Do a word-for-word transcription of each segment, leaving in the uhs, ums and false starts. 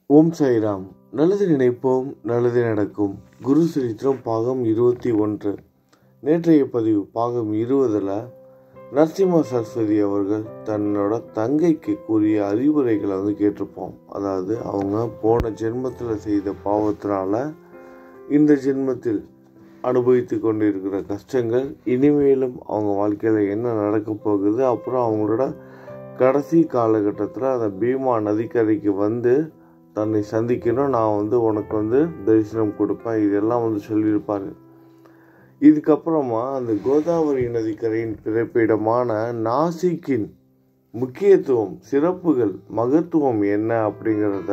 ஓம் சாய்ராம். நல்லது நினைப்போம், நல்லது நடக்கும். குரு சரித்திரம் பாகம் இருபத்தி ஒன்று. நேற்றைய பதிவு பாகம் இருபதில் நரசிம்ம சரஸ்வதி அவர்கள் தன்னோட தங்கைக்கு கூறிய அறிவுரைகளை வந்து கேட்டிருப்போம். அதாவது அவங்க போன ஜென்மத்தில் செய்த பாவத்தினால இந்த ஜென்மத்தில் அனுபவித்து கொண்டிருக்கிற கஷ்டங்கள், இனிமேலும் அவங்க வாழ்க்கையில் என்ன நடக்க போகுது, அப்புறம் அவங்களோட கடைசி காலகட்டத்தில் அந்த பீமா நதிக்கரைக்கு வந்து தன்னை சந்திக்கணும், நான் வந்து உனக்கு வந்து தரிசனம் கொடுப்பேன், இதெல்லாம் வந்து சொல்லியிருப்பார். இதுக்கப்புறமா அந்த கோதாவரி நதிக்கரையின் பிறப்பிடமான நாசிக்கின் முக்கியத்துவம், சிறப்புகள், மகத்துவம் என்ன அப்படிங்கிறத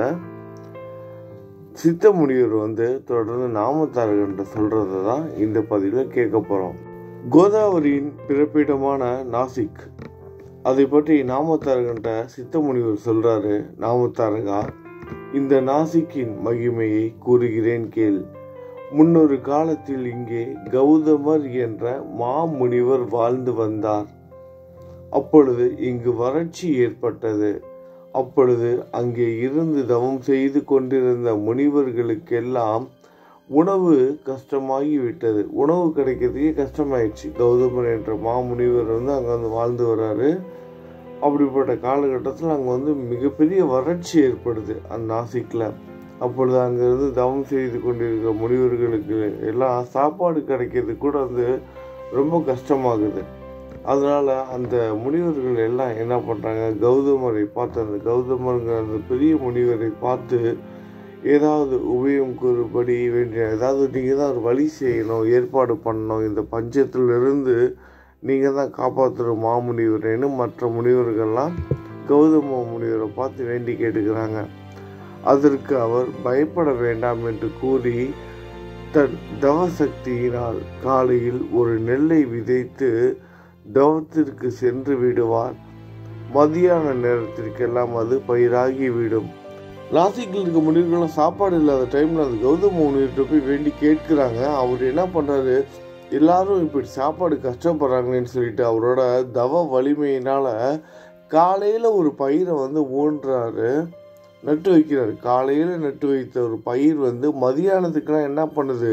சித்த முனிவர் வந்து தொடர்ந்து நாமத்தாரகன்ட்ட சொல்றதை தான் இந்த பதிவில் கேட்க போகிறோம். கோதாவரியின் பிறப்பிடமான நாசிக், அதை பற்றி நாமத்தாரகன்ட்ட சித்த முனிவர் சொல்றாரு. நாமத்தாரகா, இந்த நாசிக்கின் மகிமையை கூறுகிறேன் கேள். முன்னொரு காலத்தில் இங்கே கௌதமர் என்ற மாமுனிவர் வாழ்ந்து வந்தார். அப்பொழுது இங்கு வறட்சி ஏற்பட்டது. அப்பொழுது அங்கே இருந்து தவம் செய்து கொண்டிருந்த முனிவர்களுக்கெல்லாம் உணவு கஷ்டமாகிவிட்டது. உணவு கிடைக்கிறதுக்கே கஷ்டமாயிடுச்சு. கௌதமர் என்ற மாமுனிவர் வந்து அங்கே வந்து வாழ்ந்து வர்றாரு. அப்படிப்பட்ட காலகட்டத்தில் அங்கே வந்து மிகப்பெரிய வறட்சி ஏற்படுது அந்த நாசிக்கில். அப்பொழுது அங்கேருந்து தவம் செய்து கொண்டிருக்கிற முனிவர்களுக்கு எல்லாம் சாப்பாடு கிடைக்கிறது கூட வந்து ரொம்ப கஷ்டமாகுது. அதனால் அந்த முனிவர்கள் எல்லாம் என்ன பண்ணுறாங்க, கௌதமரை பார்த்து, அந்த கௌதமருங்கிற அந்த பெரிய முனிவரை பார்த்து ஏதாவது உபயம் கூறுபடி வேண்டிய ஏதாவது நீங்கள் தான் ஒரு வழி செய்யணும், ஏற்பாடு பண்ணணும், இந்த பஞ்சத்திலிருந்து நீங்கள் தான் காப்பாற்றுற மாமுனிவரேன்னு மற்ற முனிவர்கள்லாம் கௌதம முனிவரை பார்த்து வேண்டி கேட்டுக்கிறாங்க. அதற்கு அவர் பயப்பட வேண்டாம் என்று கூறி தன் தவசக்தியினால் காலையில் ஒரு நெல்லை விதைத்து தவத்திற்கு சென்று விடுவார். மதியான நேரத்திற்கெல்லாம் அது பயிராகி விடும். நாசிக்கில் இருக்க முனிவர்களும் சாப்பாடு இல்லாத டைமில் அந்த கௌதம முனிவர்கிட்ட போய் வேண்டி கேட்குறாங்க. அவர் என்ன பண்ணுறாரு, எல்லாரும் இப்படி சாப்பாடு கஷ்டப்படுறாங்களேன்னு சொல்லிட்டு அவரோட தவ வலிமையினால் காலையில் ஒரு பயிரை வந்து ஊன்றாரு, நட்டு வைக்கிறாரு. காலையில் நட்டு வைத்த ஒரு பயிர் வந்து மதியானத்துக்குலாம் என்ன பண்ணுது,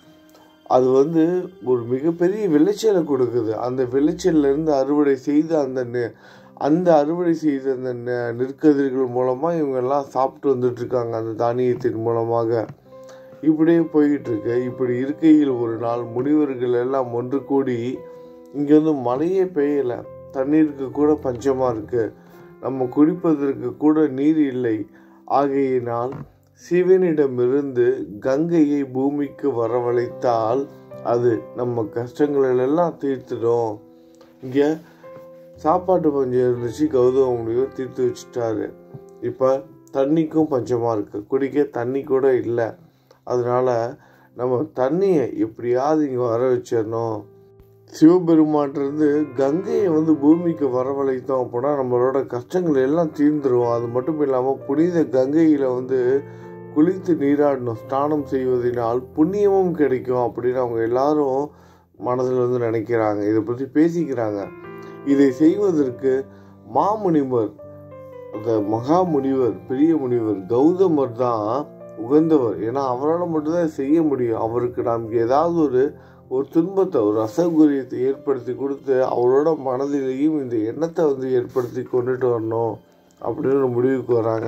அது வந்து ஒரு மிகப்பெரிய விளைச்சலை கொடுக்குது. அந்த விளைச்சல்லேருந்து அறுவடை செய்து அந்த அந்த அறுவடை செய்த அந்த நெற்கதிர்கள் மூலமாக இவங்கெல்லாம் சாப்பிட்டு வந்துட்டுருக்காங்க அந்த தானியத்தின் மூலமாக. இப்படியே போய்கிட்டு இருக்கு. இப்படி இருக்கையில் ஒரு நாள் முனிவர்கள் எல்லாம் ஒன்று கூடி, இங்கே வந்து மழையே பெய்யலை, தண்ணீருக்கு கூட பஞ்சமாக இருக்குது, நம்ம குடிப்பதற்கு கூட நீர் இல்லை, ஆகையினால் சிவனிடமிருந்து கங்கையை பூமிக்கு வரவழைத்தால் அது நம்ம கஷ்டங்களெல்லாம் தீர்த்துடும். இங்கே சாப்பாட்டு பஞ்சம் இருந்துச்சு, கௌதம முனிவர் தீர்த்து வச்சுட்டாரு. இப்போ தண்ணிக்கும் பஞ்சமாக இருக்குது, குடிக்க தண்ணி கூட இல்லை. அதனால நம்ம தண்ணியை எப்படியாவது இங்கே வர வச்சிடணும். சிவபெருமான்லேருந்து கங்கையை வந்து பூமிக்கு வரவழைத்தோம் அப்படின்னா நம்மளோட கஷ்டங்கள் எல்லாம் தீர்ந்துடும். அது மட்டும் இல்லாமல் புனித கங்கையில் வந்து குளித்து நீராடணும், ஸ்நானம் செய்வதனால் புண்ணியமும் கிடைக்கும் அப்படின்னு அவங்க எல்லாரும் மனதில் வந்து நினைக்கிறாங்க. இதை பற்றி பேசிக்கிறாங்க. இதை செய்வதற்கு மாமுனிவர், அந்த மகா முனிவர், பெரிய முனிவர் கௌதமர் தான் உகந்தவர். ஏன்னா அவரால் மட்டும்தான் செய்ய முடியும். அவருக்கு நாம் ஏதாவது ஒரு ஒரு துன்பத்தை, ஒரு அசௌகரியத்தை ஏற்படுத்தி கொடுத்து அவரோட மனதிலேயும் இந்த எண்ணத்தை வந்து ஏற்படுத்தி கொண்டுட்டு வரணும் அப்படின்னு ஒரு முடிவுக்கு வராங்க.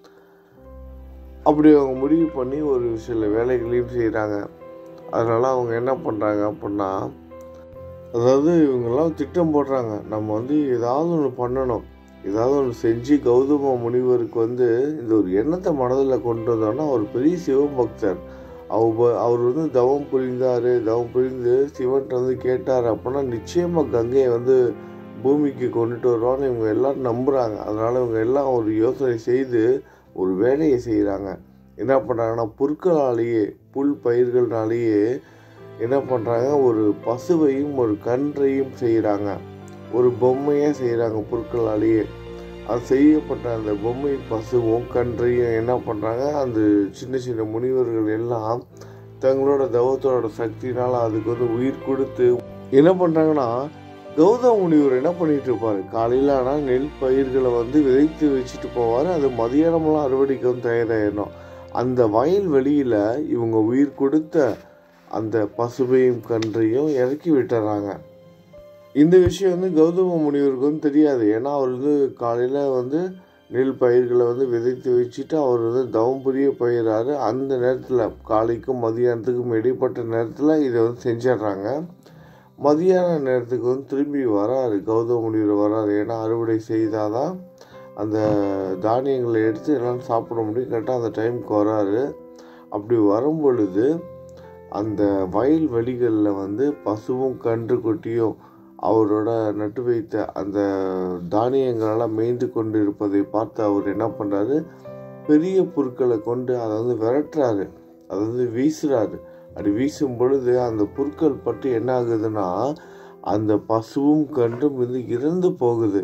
அப்படி அவங்க முடிவு பண்ணி ஒரு சில வேலைகளையும் செய்கிறாங்க. அதனால் அவங்க என்ன பண்ணுறாங்க அப்படின்னா, அதாவது இவங்கெல்லாம் திட்டம் போடுறாங்க, நம்ம வந்து ஏதாவது ஒன்று பண்ணணும், ஏதாவது ஒன்று செஞ்சு கௌதம முனிவருக்கு வந்து இந்த ஒரு எண்ணத்தை மனதில் கொண்டு வந்தோன்னா, அவர் பெரிய சிவபக்தர், அவர் அவர் வந்து தவம் புரிந்தார், தவம் புரிந்து சிவன்கிட்ட வந்து கேட்டார் அப்படின்னா நிச்சயமாக கங்கையை வந்து பூமிக்கு கொண்டுட்டு வருவான்னு இவங்க எல்லோரும் நம்புகிறாங்க. அதனால் இவங்க எல்லாம் ஒரு யோசனை செய்து ஒரு வேலையை செய்கிறாங்க. என்ன பண்ணுறாங்கன்னா, புற்களாலேயே, புல் பயிர்களாலேயே என்ன பண்ணுறாங்க, ஒரு பசுவையும் ஒரு கன்றையும் செய்கிறாங்க, ஒரு பொம்மையாக செய்கிறாங்க புற்களாலேயே. அது செய்யப்பட்ட அந்த பொம்மை பசுவும் கன்றையும் என்ன பண்ணுறாங்க, அந்த சின்ன சின்ன முனிவர்கள் எல்லாம் தங்களோட தவத்தோட சக்தினால் அதுக்கு வந்து உயிர் கொடுத்து என்ன பண்ணுறாங்கன்னா, கௌதம முனிவர் என்ன பண்ணிட்டு இருப்பாரு, காலையில ஆனால் நெல் பயிர்களை வந்து விதைத்து வச்சுட்டு போவார். அது மதியானமெல்லாம் அறுவடைக்கு வந்து தயாராகிடணும். அந்த வயல் வெளியில இவங்க உயிர் கொடுத்த அந்த பசுவையும் கன்றையும் இறக்கி விட்டுறாங்க. இந்த விஷயம் வந்து கௌதம முனிவருக்கு வந்து தெரியாது. ஏன்னா அவர் வந்து காலையில் வந்து நெல் பயிர்களை வந்து விதைத்து வச்சுட்டு அவர் வந்து தவம் புரிய பயிராரு. அந்த நேரத்தில் காலைக்கும் மதியானத்துக்கும் இடைப்பட்ட நேரத்தில் இதை வந்து செஞ்சிடுறாங்க. மதியான நேரத்துக்கு வந்து திரும்பி வராரு, கௌதம முனிவர் வராரு. ஏன்னா அறுவடை செய்தாதான் அந்த தானியங்களை எடுத்து எல்லாம் சாப்பிட முடியும். கரெக்டாக அந்த டைமுக்கு வராரு. அப்படி வரும் பொழுது அந்த வயல் வெளிகளில் வந்து பசுவும் கன்று குட்டியும் அவரோட நட்டு வைத்த அந்த தானியங்களெல்லாம் மேய்ந்து கொண்டு இருப்பதை பார்த்து அவர் என்ன பண்ணுறாரு, பெரிய புற்களை கொண்டு அதை வந்து விரட்டுறாரு, அதை வந்து வீசுறாரு. அப்படி வீசும் பொழுது அந்த புற்கள் பட்டு என்ன ஆகுதுன்னா அந்த பசுவும் கன்றும் வந்து இறந்து போகுது.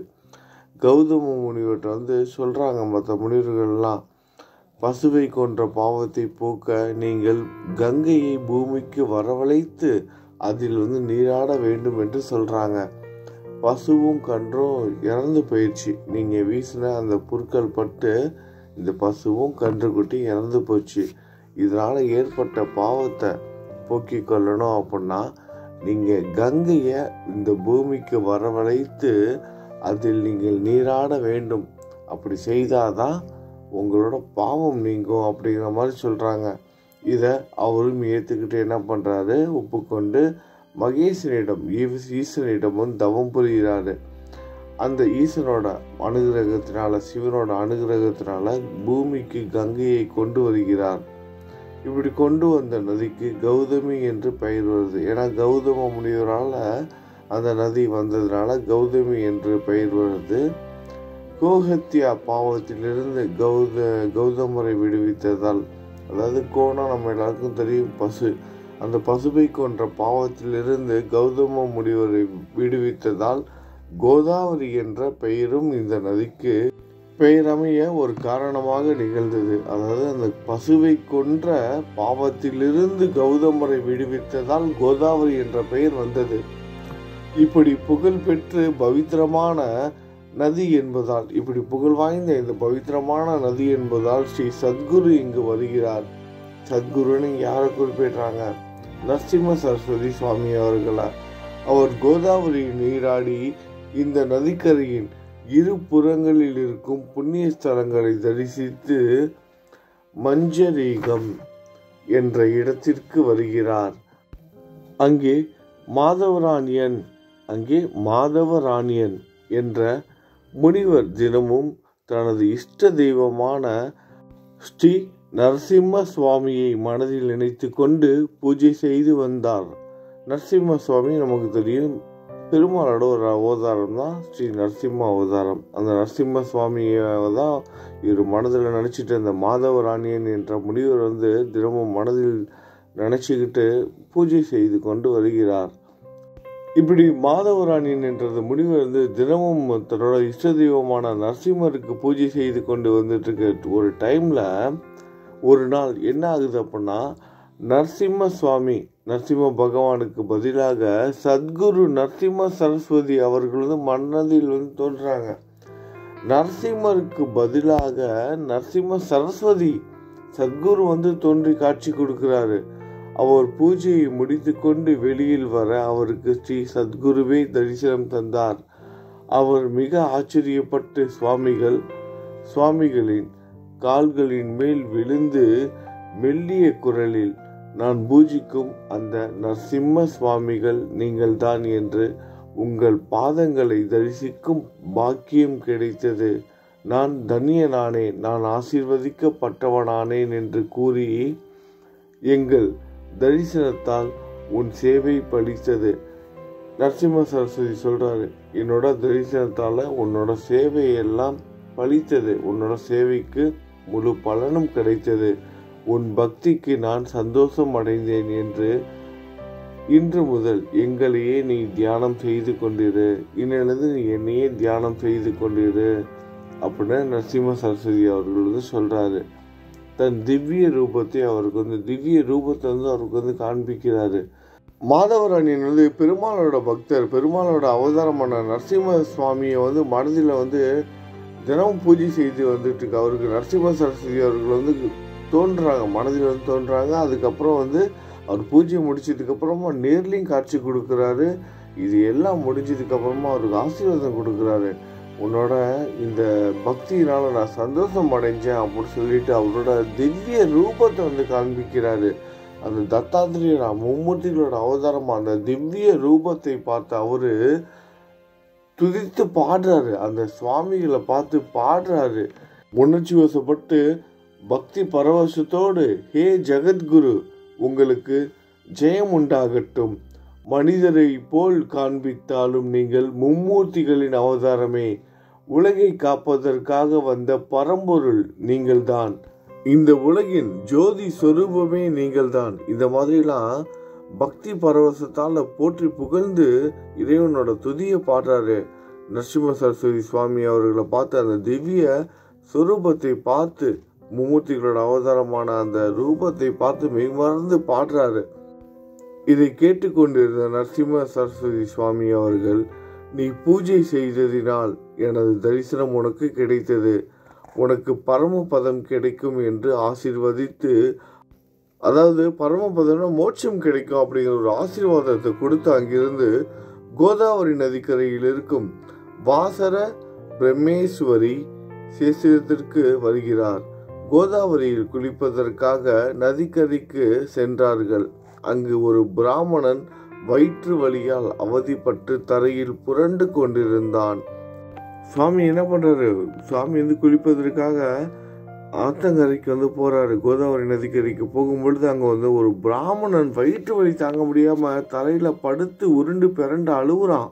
கௌதம முனிவர்கிட்ட வந்து சொல்கிறாங்க மற்ற முனிவர்கள்லாம், பசுவை கொன்ற பாவத்தை போக்க நீங்கள் கங்கையை பூமிக்கு வரவழைத்து அதில் வந்து நீராட வேண்டும் என்று சொல்கிறாங்க. பசுவும் கன்றும் இறந்து போயிடுச்சு. நீங்கள் வீசின அந்த புற்கள் பட்டு இந்த பசுவும் கன்று குட்டி இறந்து போச்சு. இதனால் ஏற்பட்ட பாவத்தை போக்கி கொள்ளணும் அப்படின்னா நீங்கள் கங்கையை இந்த பூமிக்கு வரவழைத்து அதில் நீங்கள் நீராட வேண்டும். அப்படி செய்தாதான் உங்களோட பாவம் நீங்கும் அப்படிங்கிற மாதிரி சொல்கிறாங்க. இதை அவரும் ஏற்றுக்கிட்டு என்ன பண்ணுறாரு, ஒப்புக்கொண்டு மகேசனிடம் ஈசனிடம் வந்து தவம் புரிகிறாரு. அந்த ஈசனோட அனுகிரகத்தினால, சிவனோட அனுகிரகத்தினால பூமிக்கு கங்கையை கொண்டு வருகிறார். இப்படி கொண்டு வந்த நதிக்கு கௌதமி என்று பெயர் வருது. ஏன்னா கௌதம முனிவரால் அந்த நதி வந்ததுனால கௌதமி என்று பெயர் வருது. கோஹத்யா பாவத்திலிருந்து கௌத கௌதமரை விடுவித்ததால், அதாவது கோனா நம்ம எல்லாருக்கும் தெரியும் பசு, அந்த பசுவை கொன்ற பாவத்திலிருந்து கௌதம முனிவரை விடுவித்ததால் கோதாவரி என்ற பெயரும் இந்த நதிக்கு பெயரமைய ஒரு காரணமாக நிகழ்ந்தது. அதாவது அந்த பசுவை கொன்ற பாவத்திலிருந்து கௌதமரை விடுவித்ததால் கோதாவரி என்ற பெயர் வந்தது. இப்படி புகழ் பெற்று பவித்திரமான நதி என்பதால், இப்படி புகழ் வாய்ந்த இந்த பவித்திரமான நதி என்பதால் ஸ்ரீ சத்குரு இங்கு வருகிறார். சத்குருன்னு யாரை குறிப்பிடுறாங்க, நரசிம்ம சரஸ்வதி சுவாமி அவர்களா. அவர் கோதாவரி நீராடி இந்த நதிக்கரையின் இரு புறங்களில் இருக்கும் புண்ணிய ஸ்தலங்களை தரிசித்து மஞ்சரீகம் என்ற இடத்திற்கு வருகிறார். அங்கே மாதவராணியன் அங்கே மாதவராணியன் என்ற முனிவர் தினமும் தனது இஷ்ட தெய்வமான ஸ்ரீ நரசிம்ம சுவாமியை மனதில் நினைத்து கொண்டு பூஜை செய்து வந்தார். நரசிம்ம சுவாமி நமக்கு தெரியும், பெருமாளோட ஒரு அவதாரம் தான் ஸ்ரீ நரசிம்ம அவதாரம். அந்த நரசிம்ம சுவாமியை தான் இவர் மனதில் நினச்சிட்டு அந்த மாதவராணியன் என்ற முனிவர் வந்து தினமும் மனதில் நினச்சிக்கிட்டு பூஜை செய்து கொண்டு வருகிறார். இப்படி மாதவராணியன் என்றது முனிவர் வந்து தினமும் தன்னோட இஷ்ட தெய்வமான நரசிம்மருக்கு பூஜை செய்து கொண்டு வந்துட்டு இருக்க ஒரு டைம்ல ஒரு நாள் என்ன ஆகுது அப்படின்னா, நரசிம்ம சுவாமி நரசிம்ம பகவானுக்கு பதிலாக சத்குரு நரசிம்ம சரஸ்வதி அவர்கள் வந்து மனதில் வந்து தோன்றாங்க. நரசிம்மருக்கு பதிலாக நரசிம்ம சரஸ்வதி சத்குரு வந்து தோன்றி காட்சி கொடுக்கிறாரு. அவர் பூஜையை முடித்து கொண்டு வெளியில் வர அவருக்கு ஸ்ரீ சத்குருவே தரிசனம் தந்தார். அவர் மிக ஆச்சரியப்பட்டு சுவாமிகள் சுவாமிகளின் கால்களின் மேல் விழுந்து மெல்லிய குரலில், நான் பூஜிக்கும் அந்த நரசிம்ம சுவாமிகள் நீங்கள்தான் என்று உங்கள் பாதங்களை தரிசிக்கும் பாக்கியம் கிடைத்தது. நான் தன்யனானேன், நான் ஆசீர்வதிக்கப்பட்டவனானேன் என்று கூறி எங்கள் தரிசனத்தால் உன் சேவை பலித்தது. நரசிம்ம சரஸ்வதி சொல்றாரு, என்னோட தரிசனத்தால உன்னோட சேவையெல்லாம் பலித்தது, உன்னோட சேவைக்கு முழு பலனும் கிடைத்தது, உன் பக்திக்கு நான் சந்தோஷம் அடைந்தேன் என்று இன்று முதல் எங்களையே நீ தியானம் செய்து கொண்டிரு, இன்னிலிருந்து நீ என்னையே தியானம் செய்து கொண்டிரு அப்படின்னு நரசிம்ம சரஸ்வதி அவர்கள் வந்து சொல்றாரு. தன் திவ்ய ரூபத்தை அவருக்கு வந்து திவ்ய ரூபத்தை வந்து அவருக்கு வந்து காண்பிக்கிறாரு. மாதவராணியன் வந்து பெருமாளோட பக்தர். பெருமாளோட அவதாரமான நரசிம்ம சுவாமியை வந்து மனதில் வந்து தினமும் பூஜை செய்து வந்துட்டு இருக்கு. அவருக்கு நரசிம்ம சரஸ்வதி அவர்கள் வந்து தோன்றுறாங்க, மனதில் வந்து தோன்றுறாங்க. அதுக்கப்புறம் வந்து அவர் பூஜையை முடிச்சதுக்கப்புறமா நேர்லையும் காட்சி கொடுக்குறாரு. இது எல்லாம் முடிஞ்சதுக்கப்புறமா அவருக்கு ஆசீர்வாதம் கொடுக்குறாரு. உன்னோட இந்த பக்தியினால நான் சந்தோஷம் அடைஞ்சேன் அப்படின்னு சொல்லிட்டு அவரோட திவ்ய ரூபத்தை வந்து காண்பிக்கிறாரு. அந்த தத்தாத்திரேயரா மும்மூர்த்திகளோட அவதாரமா அந்த திவ்ய ரூபத்தை பார்த்து அவரு துதித்து பாடுறாரு. அந்த சுவாமிகளை பார்த்து பாடுறாரு. உணர்ச்சி வசப்பட்டு பக்தி பரவசத்தோடு, ஹே ஜெகத்குரு, உங்களுக்கு ஜெயம் உண்டாகட்டும். மனிதரை போல் காண்பித்தாலும் நீங்கள் மும்மூர்த்திகளின் அவதாரமே. உலகை காப்பதற்காக வந்த பரம்பொருள் நீங்கள்தான். இந்த உலகின் ஜோதி சொரூபமே நீங்கள்தான். இந்த மாதிரிலாம் பக்தி பரவசத்தால் போற்றி புகழ்ந்து இறைவனோட துதியை பாடுறாரு. நரசிம்ம சரஸ்வதி சுவாமி அவர்களை பார்த்து அந்த திவ்ய சொரூபத்தை பார்த்து, மும்மூர்த்திகளோட அவதாரமான அந்த ரூபத்தை பார்த்து மெய்மறந்து பாடுறாரு. இதை கேட்டுக்கொண்டிருந்த நரசிம்ம சரஸ்வதி சுவாமி அவர்கள், நீ பூஜை செய்ததினால் எனது தரிசனம் உனக்கு கிடைத்தது, உனக்கு பரமபதம் கிடைக்கும் என்று ஆசீர்வதித்து, அதாவது பரமபதம்னா மோட்சம் கிடைக்கும் அப்படிங்கிற ஒரு ஆசீர்வாதத்தை கொடுத்து அங்கிருந்து கோதாவரி நதிக்கரையில் இருக்கும் வாசர பிரம்மேஸ்வரி சேசிரத்திற்கு வருகிறார். கோதாவரியில் குளிப்பதற்காக நதிக்கரைக்கு சென்றார்கள். அங்கு ஒரு பிராமணன் வயிற்று வலியால் அவதிப்பட்டு தரையில் புரண்டு கொண்டிருந்தான். சுவாமி என்ன பண்றாரு? சுவாமி வந்து குளிப்பதற்காக ஆத்தங்கரைக்கு வந்து போறாரு. கோதாவரி நதிக்கரைக்கு போகும்பொழுது அங்க வந்து ஒரு பிராமணன் வயிற்று வலி தாங்க முடியாம தரையில படுத்து உருண்டு பிறண்டு அழுகுறான்.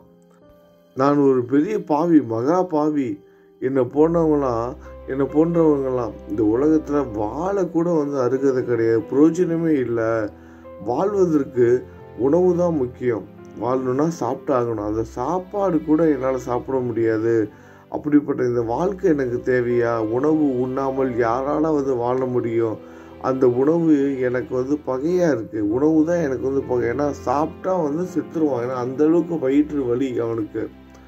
நான் ஒரு பெரிய பாவி, மகா பாவி, என்னை போன்றவங்களாம் என்னை போன்றவங்களாம் இந்த உலகத்துல வாழ கூட வந்து அருகதை கிடையாது, பிரயோஜனமே இல்லை. வாழ்வதற்கு உணவு தான் முக்கியம். வாழணும்னா சாப்பிட்டாகணும். அந்த சாப்பாடு கூட என்னால் சாப்பிட முடியாது. அப்படிப்பட்ட இந்த வாழ்க்கை எனக்கு தேவையா? உணவு உண்ணாமல் யாரால வந்து வாழ முடியும்? அந்த உணவு எனக்கு வந்து பகையாக இருக்குது. உணவு தான் எனக்கு வந்து பகை. ஏன்னா சாப்பிட்டா வந்து செத்துருவான். ஏன்னா அந்தளவுக்கு வயிற்று வலி அவனுக்கு.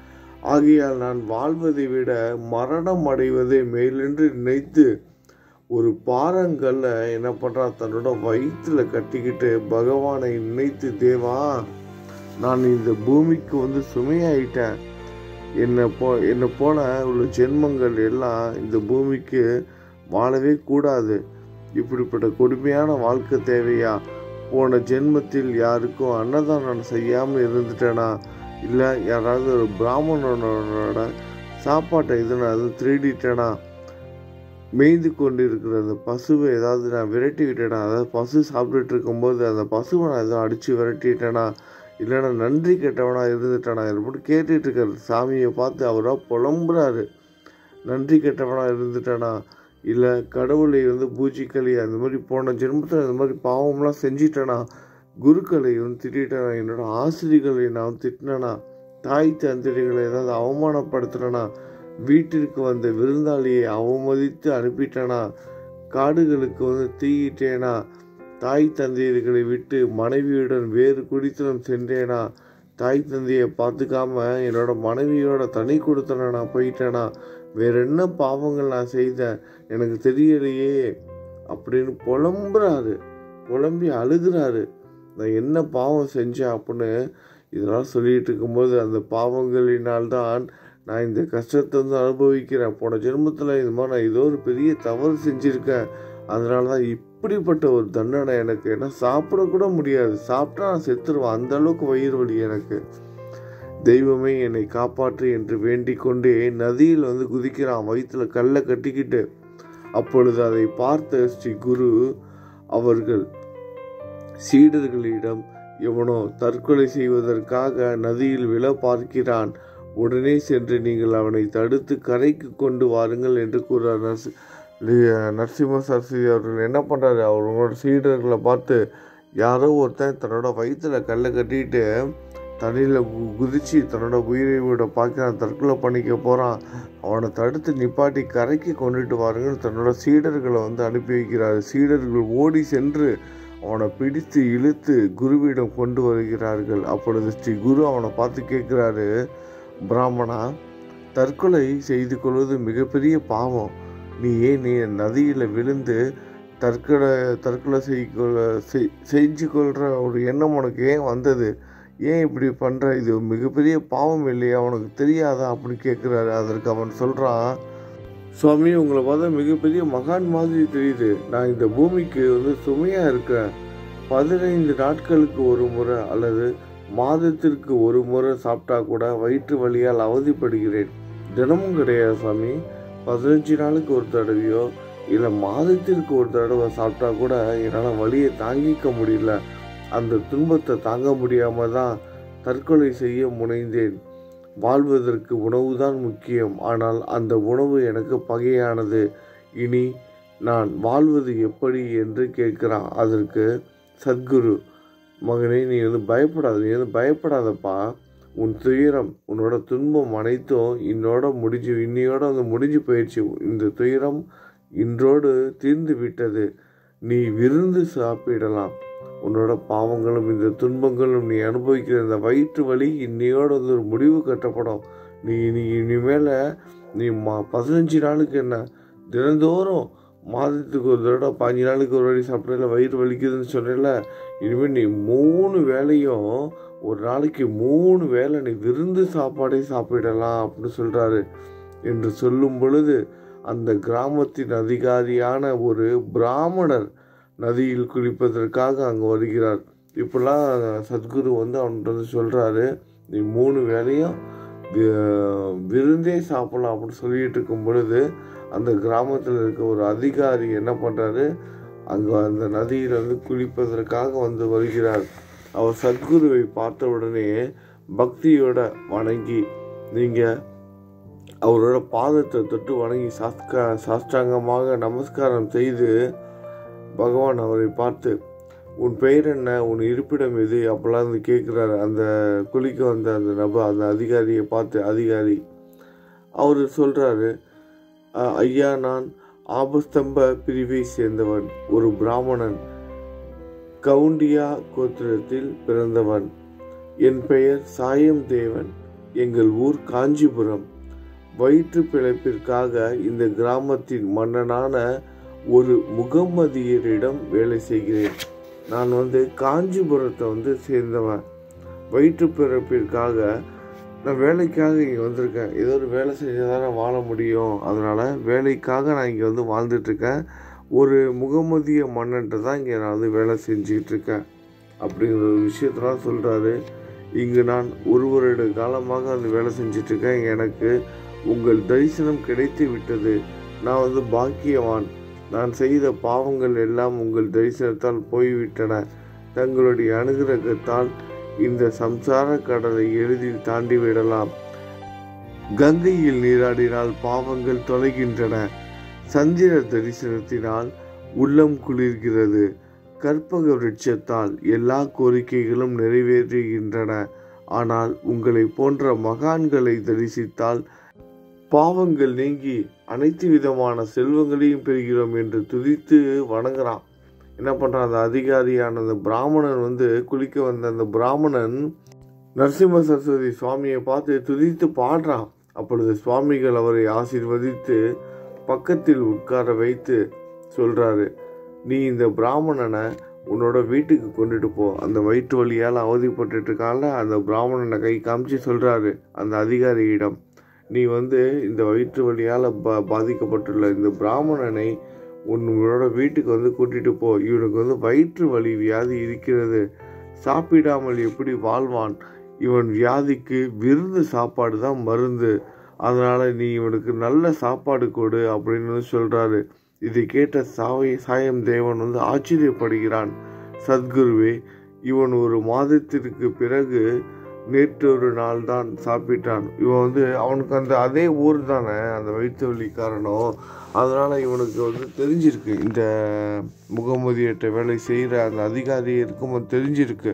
ஆகையால் நான் வாழ்வதை விட மரணம் அடைவதை மேலென்று நினைத்து ஒரு பாறங்கல்ல என்ன பண்ணுறான், தன்னோட வயிற்றுல கட்டிக்கிட்டு பகவானை நினைத்து, தேவா, நான் இந்த பூமிக்கு வந்து சுமையாயிட்டேன். என்னை போ என்னை போல உள்ள ஜென்மங்கள் எல்லாம் இந்த பூமிக்கு வாழவே கூடாது. இப்படிப்பட்ட கொடுமையான வாழ்க்கை தேவையா? போன ஜென்மத்தில் யாருக்கும் அன்னதானம் செய்யாமல் இருந்துட்டேனா, இல்லை யாராவது ஒரு பிராமணனோட சாப்பாட்டை இது நான் திருடிட்டேனா, மேய்ந்து கொண்டு இருக்கிற அந்த பசுவை ஏதாவது நான் விரட்டி விட்டேனா, அதாவது பசு சாப்பிட்டுட்டு இருக்கும்போது அந்த பசுவை நான் எதாவது அடித்து விரட்டிட்டேனா, இல்லைன்னா நன்றி கெட்டவனா இருந்துட்டானா எப்படி கேட்டுட்டு இருக்காரு. சாமியை பார்த்து அவராக புலம்புறாரு. நன்றி கெட்டவனா இருந்துட்டானா, இல்லை கடவுளை வந்து பூஜிக்கலையா, அந்த மாதிரி போன ஜென்மத்தில் இந்த மாதிரி பாவம்லாம் செஞ்சிட்டேனா, குருக்களை வந்து திட்டானா, என்னோட ஆசிரியர்களை நான் திட்டினேனா, தாய் தந்திரிகளை ஏதாவது அவமானப்படுத்துறேனா, வீட்டிற்கு வந்த விருந்தாளியை அவமதித்து அனுப்பிட்டேனா, காடுகளுக்கு வந்து தீயிட்டேனா, தாய் தந்தையர்களை விட்டு மனைவியுடன் வேறு குடித்தனம் சென்றேனா, தாய் தந்தையை பார்த்துக்காம என்னோட மனைவியோட தனி கொடுத்தன நான் போயிட்டேனா, வேற என்ன பாவங்கள் நான் செய்தேன் எனக்கு தெரியலையே அப்படின்னு புலம்புறாரு. புலம்பி அழுகிறாரு. நான் என்ன பாவம் செஞ்சேன் அப்படின்னு இதெல்லாம் சொல்லிட்டு இருக்கும்போது, அந்த பாவங்களினால்தான் நான் இந்த கஷ்டத்தை வந்து அனுபவிக்கிறேன். போன ஜென்மத்தில் இந்த மாதிரி நான் ஏதோ ஒரு பெரிய தவறு செஞ்சுருக்கேன். அதனால தான் இப்படிப்பட்ட ஒரு தண்டனை எனக்கு. ஏன்னா சாப்பிடக்கூட முடியாது, சாப்பிட்டா நான் செத்துருவேன், அந்த அளவுக்கு வயிறு வலி எனக்கு. தெய்வமே என்னை காப்பாற்று என்று வேண்டிக் கொண்டே நதியில் வந்து குதிக்கிறான், வயிற்றுல கல்லை கட்டிக்கிட்டு. அப்பொழுது அதை பார்த்த ஸ்ரீ குரு அவர்கள் சீடர்களிடம், எவனோ தற்கொலை செய்வதற்காக நதியில் விழ பார்க்கிறான், உடனே சென்று நீங்கள் அவனை தடுத்து கரைக்கு கொண்டு வாருங்கள் என்று கூறார். நரசி நரசிம்ம சரஸ்வதி அவர்கள் என்ன பண்ணுறாரு, அவங்களோட சீடர்களை பார்த்து, யாரோ ஒருத்தன் தன்னோட வயிற்றுல கல்லை கட்டிட்டு தண்ணியில் குதிச்சு தன்னோட உயிரை விட பார்க்கிறான், தற்கொலை பண்ணிக்க போகிறான், அவனை தடுத்து நிப்பாட்டி கரைக்கு கொண்டுட்டு வாருங்கள் தன்னோட சீடர்களை வந்து அனுப்பி வைக்கிறார். சீடர்கள் ஓடி சென்று அவனை பிடித்து இழுத்து குருவிடம் கொண்டு வருகிறார்கள். அப்பொழுது ஸ்ரீ குரு அவனை பார்த்து கேட்குறாரு, பிராமணா, தற்கொலை செய்து கொள்வது மிகப்பெரிய பாவம். நீ ஏன் நீ நதியில் விழுந்து தற்கொலை தற்கொலை செய்கொள்ள செஞ்சு கொள்கிற ஒரு எண்ணம் உனக்கு ஏன் வந்தது? ஏன் இப்படி பண்ணுற? இது மிகப்பெரிய பாவம் இல்லையா? உனக்கு தெரியாதா அப்படின்னு கேட்குறாரு. அதற்கு அவன் சொல்கிறான், சுவாமி, உங்களை பார்த்தா மிகப்பெரிய மகான் மாதிரி தெரியுது. நான் இந்த பூமிக்கு வந்து சுமையாக இருக்கிறேன். பதினைந்து நாட்களுக்கு ஒரு முறை அல்லது மாதத்திற்கு ஒரு முறை சாப்பிட்டா கூட வயிற்று வலியால் அவதிப்படுகிறேன். தினமும் கிடையாது சுவாமி. பதினஞ்சு நாளுக்கு ஒரு தடவையோ இல்லை மாதத்திற்கு ஒரு தடவை சாப்பிட்டா கூட என்னால் வலியை தாங்கிக்க முடியல. அந்த துன்பத்தை தாங்க முடியாமல் தான் தற்கொலை செய்ய முனைந்தேன். வாழ்வதற்கு உணவு தான் முக்கியம். ஆனால் அந்த உணவு எனக்கு பகையானது. இனி நான் வாழ்வது எப்படி என்று கேட்குறான். அதற்கு சத்குரு, மகனே, நீ வந்து பயப்படாத நீ வந்து பயப்படாதப்பா. உன் துயரம், உன்னோட துன்பம் அனைத்தும் இன்னோட முடிஞ்சு இன்னையோட வந்து முடிஞ்சு போயிடுச்சு. இந்த துயரம் இன்றோடு தீர்ந்து விட்டது. நீ விருந்து சாப்பிடலாம். உன்னோட பாவங்களும் இந்த துன்பங்களும் நீ அனுபவிக்கிற இந்த வயிற்று வலி இன்னையோட வந்து ஒரு முடிவு கட்டப்படும். நீ நீ இனிமேல் நீ மா பதினஞ்சு நாளுக்கு என்ன தினந்தோறும் மாதத்துக்கு ஒரு தடவை பாஞ்சு நாளுக்கு ஒரு வாட்டி சாப்பிடல, வயிறு வலிக்குதுன்னு சொன்னல, இனிமேல் நீ மூணு வேளையும் ஒரு நாளைக்கு மூணு வேளை நீ விருந்து சாப்பாடே சாப்பிடலாம் அப்படின்னு சொல்கிறாரு. என்று சொல்லும் பொழுது அந்த கிராமத்தின் அதிகாரியான ஒரு பிராமணர் நதியில் குளிப்பதற்காக அங்கே வருகிறார். இப்போலாம் சத்குரு வந்து அவன்கிட்ட வந்து சொல்கிறாரு, நீ மூணு வேளையும் விருந்தே சாப்பிடலாம் அப்படின்னு சொல்லிட்டு இருக்கும் பொழுது அந்த கிராமத்தில் இருக்க ஒரு அதிகாரி என்ன பண்ணுறாரு, அங்கே அந்த நதியில் வந்து குளிப்பதற்காக வந்து வருகிறார். அவர் சத்குருவை பார்த்த உடனே பக்தியோட வணங்கி, நீங்கள் அவரோட பாதத்தை தொட்டு வணங்கி சாஸ்கா சாஷ்டாங்கமாக நமஸ்காரம் செய்து பகவான் அவரை பார்த்து, உன் பெயர் என்ன, உன் இருப்பிடம் எது அப்பெல்லாம் வந்து கேட்குறாரு. அந்த குளிக்க வந்த அந்த நபர் அந்த அதிகாரியை பார்த்து அதிகாரி அவர் சொல்கிறாரு, ஐயா, நான் ஆபஸ்தம்ப பிரிவை சேர்ந்தவன், ஒரு பிராமணன், கவுண்டியா கோத்திரத்தில் பிறந்தவன். என் பெயர் சாயம் தேவன். எங்கள் ஊர் காஞ்சிபுரம். வயிற்று பிழைப்பிற்காக இந்த கிராமத்தின் மன்னனான ஒரு முகம்மதியரிடம் வேலை செய்கிறேன். நான் வந்து காஞ்சிபுரத்தை வந்து சேர்ந்தவன். வயிற்று பிறப்பிற்காக நான் வேலைக்காக இங்கே வந்திருக்கேன். ஏதோ ஒரு வேலை செஞ்சால் தான் நான் வாழ முடியும். அதனால் வேலைக்காக நான் இங்கே வந்து வாழ்ந்துட்டுருக்கேன். ஒரு முகமதிய மன்னன்ட்ட தான் இங்கே நான் வந்து வேலை செஞ்சுக்கிட்டு இருக்கேன் அப்படிங்கிற ஒரு விஷயத்தெல்லாம் சொல்கிறாரு. இங்கு நான் ஒரு வருட காலமாக அந்த வேலை செஞ்சிட்ருக்கேன். எனக்கு உங்கள் தரிசனம் கிடைத்து விட்டது. நான் வந்து பாக்கியவான். நான் செய்த பாவங்கள் எல்லாம் உங்கள் தரிசனத்தால் போய்விட்டன. தங்களுடைய அனுகிரகத்தால் இந்த சம்சார கடலை எளிதில் தாண்டி விடலாம். கங்கையில் நீராடினால் பாவங்கள் தொலைகின்றன. சந்திர தரிசனத்தினால் உள்ளம் குளிர்கிறது. கற்பக விருட்சத்தால் எல்லா கோரிக்கைகளும் நிறைவேறுகின்றன. ஆனால் உங்களை போன்ற மகான்களை தரிசித்தால் பாவங்கள் நீங்கி அனைத்து விதமான செல்வங்களையும் பெறுகிறோம் என்று துதித்து வணங்குறான். என்ன பண்ணுறான், அந்த அதிகாரியான அந்த பிராமணன் வந்து குளிக்க வந்த அந்த பிராமணன் நரசிம்ம சரஸ்வதி சுவாமியை பார்த்து துதித்து பாடுறான். அப்பொழுது சுவாமிகள் அவரை ஆசீர்வதித்து பக்கத்தில் உட்கார வைத்து சொல்கிறாரு, நீ இந்த பிராமணனை உன்னோட வீட்டுக்கு கொண்டுட்டு போ. அந்த வயிற்று வலியால் அவதிப்பட்டு இருக்கான்ல, அந்த பிராமணனை கை காமிச்சு சொல்கிறாரு அந்த அதிகாரியிடம், நீ வந்து இந்த வயிற்று வலியால் பா பாதிக்கப்பட்டுள்ள இந்த பிராமணனை உன்னோட வீட்டுக்கு வந்து கூட்டிகிட்டு போ. இவனுக்கு வந்து வயிற்று வலி வியாதி இருக்கிறது. சாப்பிடாமல் எப்படி வாழ்வான்? இவன் வியாதிக்கு விருந்து சாப்பாடு தான் மருந்து. அதனால் நீ இவனுக்கு நல்ல சாப்பாடு கொடு அப்படின்னு சொல்கிறாரு. இதை கேட்ட சாவை சாயம் தேவன் வந்து ஆச்சரியப்படுகிறான். சத்குருவே, இவன் ஒரு மாதத்திற்கு பிறகு நேற்று ஒரு நாள் தான் சாப்பிட்டான். இவன் வந்து அவனுக்கு அந்த அதே ஊர் தானே அந்த வயிற்று வலி காரணம். அதனால் இவனுக்கு வந்து தெரிஞ்சிருக்கு, இந்த முகமதியிட்ட வேலை செய்கிற அந்த அதிகாரி இருக்கும் தெரிஞ்சிருக்கு.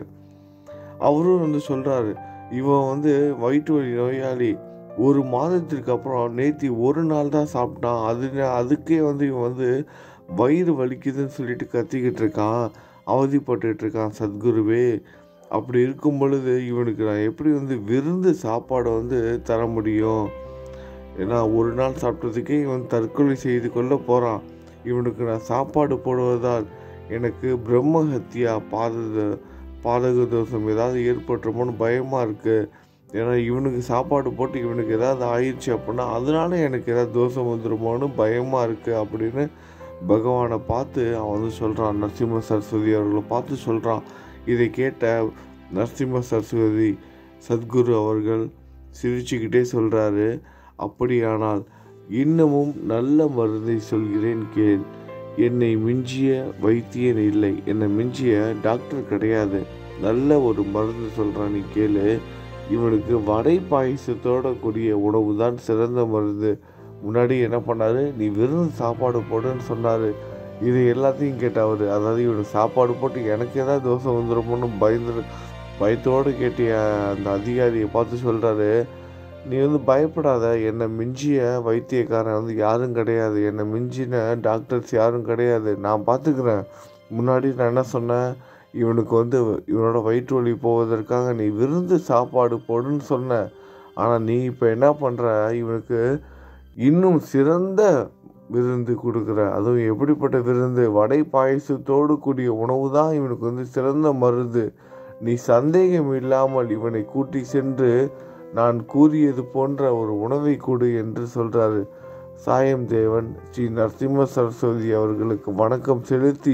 அவரும் வந்து சொல்கிறாரு, இவன் வந்து வயிற்று வலி நோயாளி. ஒரு மாதத்திற்கு அப்புறம் நேற்று ஒரு நாள் தான் சாப்பிட்டான். அது அதுக்கே வந்து இவன் வந்து வயிறு வலிக்குதுன்னு சொல்லிட்டு கத்திக்கிட்டு இருக்கான். அவதிப்பட்டு இருக்கான் சத்குருவே. அப்படி இருக்கும் பொழுது இவனுக்கு நான் எப்படி வந்து விருந்து சாப்பாடை வந்து தர முடியும்? ஏன்னா ஒரு நாள் சாப்பிட்டதுக்கே இவன் தற்கொலை செய்து கொள்ள போகிறான். இவனுக்கு நான் சாப்பாடு போடுவதால் எனக்கு பிரம்ம ஹத்தியா பாத பாதக தோஷம் ஏதாவது ஏற்பட்டுருமோன்னு பயமாக இருக்குது. ஏன்னா இவனுக்கு சாப்பாடு போட்டு இவனுக்கு ஏதாவது ஆயிடுச்சு அப்படின்னா அதனால எனக்கு ஏதாவது தோஷம் வந்துடுமோன்னு பயமாக இருக்குது அப்படின்னு பகவானை பார்த்து அவன் வந்து சொல்கிறான். நரசிம்ம சரஸ்வதி அவர்களை பார்த்து சொல்கிறான். இதை கேட்ட நரசிம்ம சரஸ்வதி சத்குரு அவர்கள் சிரிச்சுக்கிட்டே சொல்கிறாரு, அப்படியானால் இன்னமும் நல்ல மருந்தை சொல்கிறேன் கேள். என்னை மிஞ்சிய வைத்தியன் இல்லை, என்னை மிஞ்சிய டாக்டர் கிடையாது. நல்ல ஒரு மருந்து சொல்கிறான், நீ கேளு. இவனுக்கு வடை பாயசத்தோட கூடிய உணவு தான் சிறந்த மருந்து. முன்னாடி என்ன பண்ணார், நீ வெறும் சாப்பாடு போடுன்னு சொன்னார். இது எல்லாத்தையும் கேட்டவர், அதாவது இவனுக்கு சாப்பாடு போட்டு எனக்கு ஏதாவது தோசை வந்துடுமோன்னு பயந்து பயத்தோடு கேட்டிய அந்த அதிகாரியை பார்த்து சொல்கிறாரு, நீ வந்து பயப்படாத, என்னை மிஞ்சிய வைத்தியக்காரன் வந்து யாரும் கிடையாது, என்னை மிஞ்சின டாக்டர்ஸ் யாரும் கிடையாது, நான் பார்த்துக்கிறேன். முன்னாடி நான் என்ன சொன்னேன், இவனுக்கு வந்து இவனோட வயிற்று வலி போவதற்காக நீ விருந்து சாப்பாடு போடுன்னு சொன்ன. ஆனால் நீ இப்போ என்ன பண்ணுற, இவனுக்கு இன்னும் சிறந்த விருந்து கொடுக்குற. அதுவும் எப்படிப்பட்ட விருந்து? வடை பாயசத்தோடு கூடிய உணவு தான் இவனுக்கு வந்து சிறந்த மருந்து. நீ சந்தேகம் இல்லாமல் இவனை கூட்டி சென்று நான் கூறியது போன்ற ஒரு உணவை கொடு என்று சொல்கிறாரு. சாயம் தேவன் ஸ்ரீ நரசிம்ம சரஸ்வதி அவர்களுக்கு வணக்கம் செலுத்தி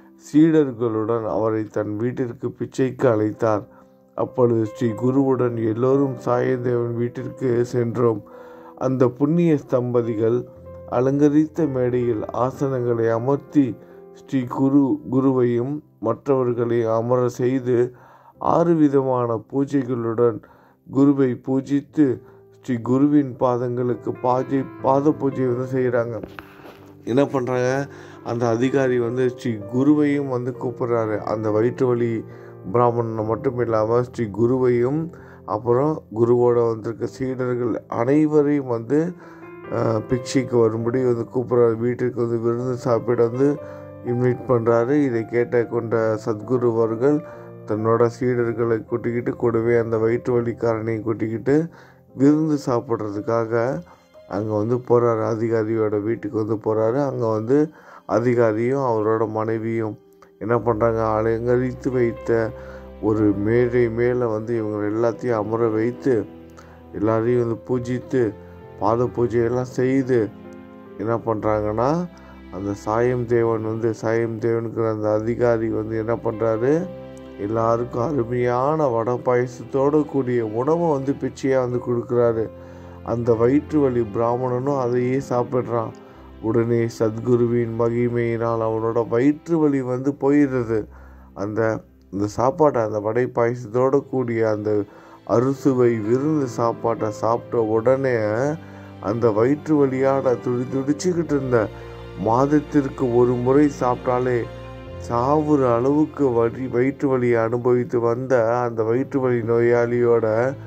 சீடர்களுடன் அவரை தன் வீட்டிற்கு பிச்சைக்கு அழைத்தார். அப்பொழுது ஸ்ரீ குருவுடன் எல்லோரும் சாயந்தேவன் வீட்டிற்கு சென்றோம். அந்த புண்ணிய தம்பதிகள் அலங்கரித்த மேடையில் ஆசனங்களை அமர்த்தி ஸ்ரீ குரு குருவையும் மற்றவர்களை அமர செய்து ஆறு விதமான பூஜைகளுடன் குருவை பூஜித்து ஸ்ரீ குருவின் பாதங்களுக்கு பாஜை பாத பூஜை வந்து செய்கிறாங்க. என்ன பண்ணுறாங்க, அந்த அதிகாரி வந்து ஸ்ரீ குருவையும் வந்து கூப்பிட்றாரு. அந்த வயிற்று வலி பிராமணனை மட்டும் இல்லாமல் ஸ்ரீ குருவையும் அப்புறம் குருவோட வந்திருக்க சீடர்கள் அனைவரையும் வந்து பிக்ஷைக்கு வரும்படி வந்து கூப்பிட்றாரு. வீட்டிற்கு வந்து விருந்து சாப்பிட வந்து இன்வைட் பண்ணுறாரு. இதை கேட்ட கொண்ட சத்குரு அவர்கள் தன்னோட சீடர்களை கூட்டிக்கிட்டு கூடவே அந்த வயிற்று வலிக்காரனையும் கூட்டிக்கிட்டு விருந்து சாப்பிட்றதுக்காக அங்கே வந்து போகிறாரு. அதிகாரியோட வீட்டுக்கு வந்து போகிறாரு. அங்கே வந்து அதிகாரியும் அவரோட மனைவியும் என்ன பண்ணுறாங்க, அலங்கரித்து வைத்த ஒரு மேடை மேலே வந்து இவங்க எல்லாத்தையும் அமர வைத்து எல்லாரையும் வந்து பூஜித்து பாத பூஜையெல்லாம் செய்து என்ன பண்ணுறாங்கன்னா, அந்த சாயம் தேவன் வந்து சாயம் தேவனுக்கு அந்த அதிகாரி வந்து என்ன பண்ணுறாரு, எல்லாருக்கும் அருமையான வடை பாயசத்தோடு கூடிய உணவை வந்து பிச்சையாக வந்து கொடுக்குறாரு. அந்த வயிற்று வலி பிராமணனும் அதையே சாப்பிட்றான். உடனே சத்குருவின் மகிமையினால் அவனோட வயிற்று வலி வந்து போயிடுறது. அந்த இந்த சாப்பாட்டை அந்த வடை பாயசத்தோடு கூடிய அந்த அறுசுவை விருந்து சாப்பாட்டை சாப்பிட்ட உடனே அந்த வயிற்று வலியாட துடி துடிச்சுக்கிட்டு இருந்த, மாதத்திற்கு ஒரு முறை சாப்பிட்டாலே சாவுற அளவுக்கு வலி வயிற்று வலியை அனுபவித்து வந்த அந்த வயிற்று வலி நோயாளியோட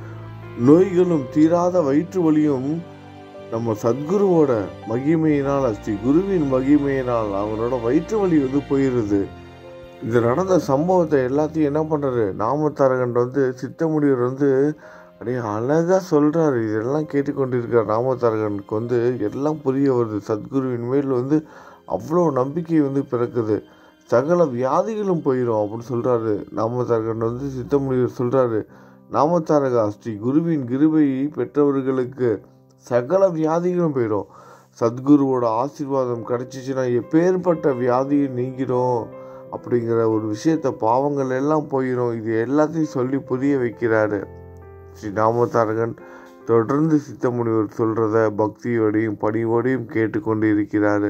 நோய்களும் தீராத வயிற்று வலியும் நம்ம சத்குருவோட மகிமையினால் ஸ்ரீ குருவின் மகிமையினால் அவனோட வயிற்று வலி வந்து போயிடுது. இது நடந்த சம்பவத்தை எல்லாத்தையும் என்ன பண்ணுறாரு, நாமத்தாரகன் வந்து சித்தமுனிவர் வந்து அப்படியே அழகாக சொல்கிறாரு. இதெல்லாம் கேட்டுக்கொண்டிருக்கிற நாமத்தாரகனுக்கு வந்து எல்லாம் புரிய வருது. சத்குருவின் மேல் வந்து அவ்வளோ நம்பிக்கை வந்து பிறக்குது. சகல வியாதிகளும் போயிடும் அப்படின்னு சொல்கிறாரு. நாமத்தாரகன் வந்து சித்தமுனிவர் சொல்கிறாரு, நாமத்தாரகா, ஸ்ரீ குருவின் கிருபையை பெற்றவர்களுக்கு சகல வியாதிகளும் போயிடும். சத்குருவோட ஆசீர்வாதம் கிடைச்சிச்சுன்னா எப்பேற்பட்ட வியாதியும் நீங்கிடும் அப்படிங்கிற ஒரு விஷயத்த, பாவங்கள் எல்லாம் போயிடும். இது எல்லாத்தையும் சொல்லி புரிய வைக்கிறாரு. ஸ்ரீ நாமத்தாரகன் தொடர்ந்து சித்தமுனிவர் சொல்கிறத பக்தியோடையும் பணிவோடையும் கேட்டுக்கொண்டு இருக்கிறாரு.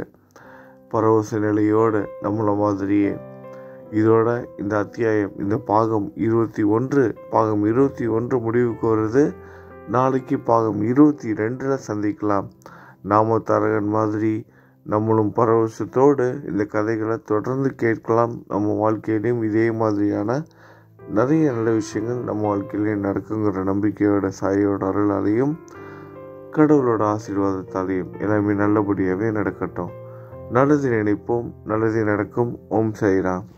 பரவச நிலையோடு நம்மள மாதிரியே. இதோட இந்த அத்தியாயம், இந்த பாகம் இருபத்தி ஒன்று பாகம் இருபத்தி ஒன்று முடிவுக்கு வருது. நாளைக்கு பாகம் இருபத்தி ரெண்டில் சந்திக்கலாம். நாமத்தாரகன் மாதிரி நம்மளும் பரவசத்தோடு இந்த கதைகளை தொடர்ந்து கேட்கலாம். நம்ம வாழ்க்கையிலையும் இதே மாதிரியான நிறைய நல்ல விஷயங்கள் நம்ம வாழ்க்கையிலையும் நடக்குங்கிற நம்பிக்கையோட சாயோட அருளாலையும் கடவுளோட ஆசீர்வாதத்தாலையும் எல்லாமே நல்லபடியாகவே நடக்கட்டும். நல்லது நினைப்போம், நல்லது நடக்கும். ஓம் சாய்ராம்.